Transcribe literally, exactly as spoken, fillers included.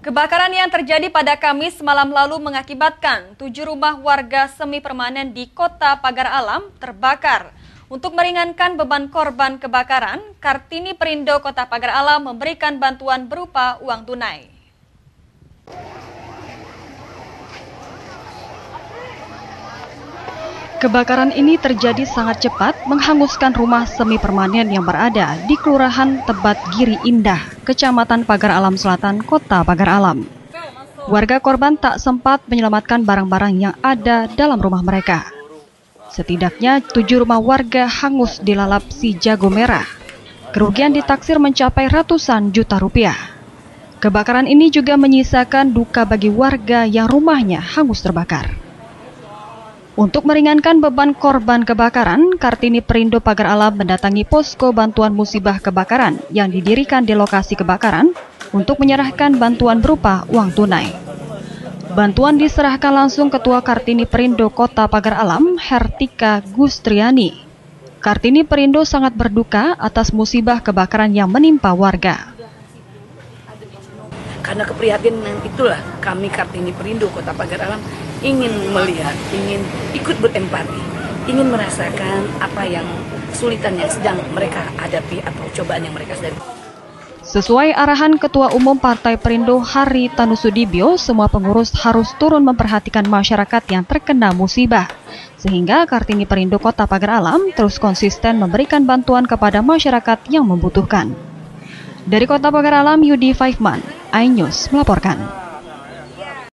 Kebakaran yang terjadi pada Kamis malam lalu mengakibatkan tujuh rumah warga semi permanen di Kota Pagar Alam terbakar. Untuk meringankan beban korban kebakaran, Kartini Perindo Kota Pagar Alam memberikan bantuan berupa uang tunai. Kebakaran ini terjadi sangat cepat, menghanguskan rumah semi permanen yang berada di Kelurahan Tebat Giri Indah, Kecamatan Pagar Alam Selatan, Kota Pagar Alam. Warga korban tak sempat menyelamatkan barang-barang yang ada dalam rumah mereka. Setidaknya tujuh rumah warga hangus dilalap si jago merah. Kerugian ditaksir mencapai ratusan juta rupiah. Kebakaran ini juga menyisakan duka bagi warga yang rumahnya hangus terbakar. Untuk meringankan beban korban kebakaran, Kartini Perindo Pagar Alam mendatangi posko bantuan musibah kebakaran yang didirikan di lokasi kebakaran untuk menyerahkan bantuan berupa uang tunai. Bantuan diserahkan langsung Ketua Kartini Perindo Kota Pagar Alam, Hertika Gustriani. Kartini Perindo sangat berduka atas musibah kebakaran yang menimpa warga. Karena keprihatinan itulah kami Kartini Perindo Kota Pagar Alam ingin melihat, ingin ikut berempati, ingin merasakan apa yang kesulitan yang sedang mereka hadapi atau cobaan yang mereka hadapi. Sesuai arahan Ketua Umum Partai Perindo Hari Tanusudibyo, semua pengurus harus turun memperhatikan masyarakat yang terkena musibah. Sehingga Kartini Perindo Kota Pagar Alam terus konsisten memberikan bantuan kepada masyarakat yang membutuhkan. Dari Kota Pagar Alam, Yudi Faifman, iNews melaporkan.